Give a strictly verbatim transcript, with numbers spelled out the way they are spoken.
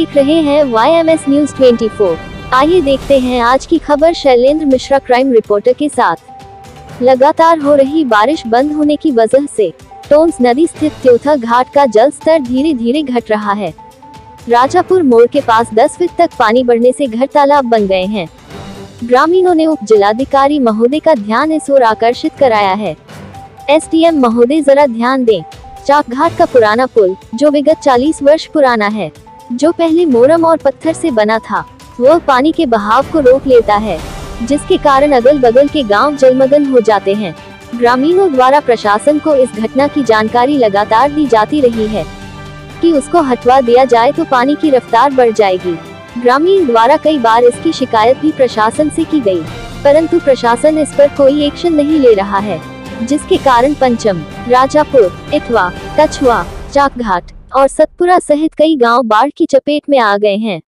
देख रहे हैं वाई एम एस न्यूज चौबीस। आइए देखते हैं आज की खबर शैलेंद्र मिश्रा क्राइम रिपोर्टर के साथ। लगातार हो रही बारिश बंद होने की वजह से टोंस नदी स्थित त्योथा घाट का जल स्तर धीरे धीरे घट रहा है। राजापुर मोड़ के पास दस फीट तक पानी बढ़ने से घर तालाब बन गए हैं। ग्रामीणों ने उप जिलाधिकारी महोदय का ध्यान इस ओर आकर्षित कराया है। एस डी एम महोदय जरा ध्यान दें। चाक घाट का पुराना पुल, जो विगत चालीस वर्ष पुराना है, जो पहले मोरम और पत्थर से बना था, वह पानी के बहाव को रोक लेता है, जिसके कारण अगल बगल के गांव जलमग्न हो जाते हैं। ग्रामीणों द्वारा प्रशासन को इस घटना की जानकारी लगातार दी जाती रही है कि उसको हटवा दिया जाए तो पानी की रफ्तार बढ़ जाएगी। ग्रामीण द्वारा कई बार इसकी शिकायत भी प्रशासन से की गई, परंतु प्रशासन इस पर कोई एक्शन नहीं ले रहा है, जिसके कारण पंचम, राजापुर, इटवा, कछुआ, चाकघाट और सतपुरा सहित कई गांव बाढ़ की चपेट में आ गए हैं।